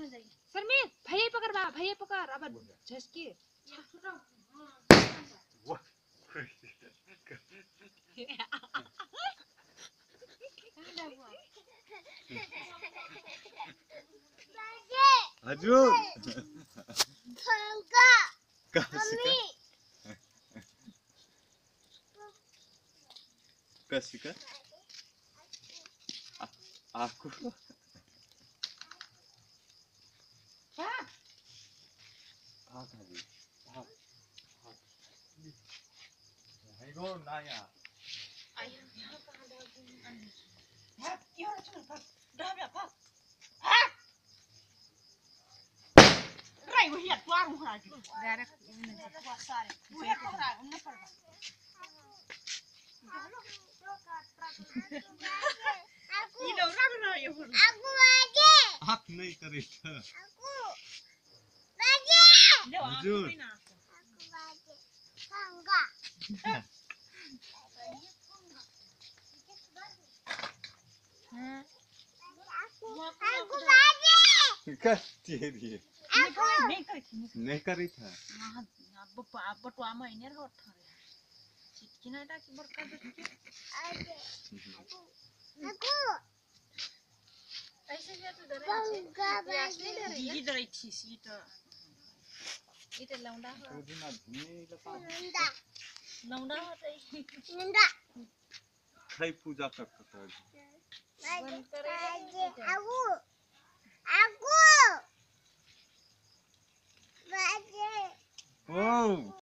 सरमीत भैया पकड़ बा भैया पकड़ अब झसके हजुर kasih aku Ayo nanya. Ayah, kah dagang. Hah, iya cuma pak. Dah apa? Hah? Rai वो हिया तुआर उहरा के. डायरेक्ट इन्हें तुआर सारे. वो हिया उहरा उन्हें पर. ये लोग रग रहा है वो. aku aja. आप नहीं करे था. Aku. Aja. हजुर. Aku aja. Enggak. Aku aja. Kan dia. Aku. नहीं करी था. बटुआ में इन्हें रोट था. चिकना टा की बरका दे. Aku. ऐसे क्या तो डरे हैं? जी डरे थी सीट. इधर लौंडा हो. Nunda. लौंडा होता है. Nunda. खाई पूजा करता था. Aku. Aku. Baje. Oh.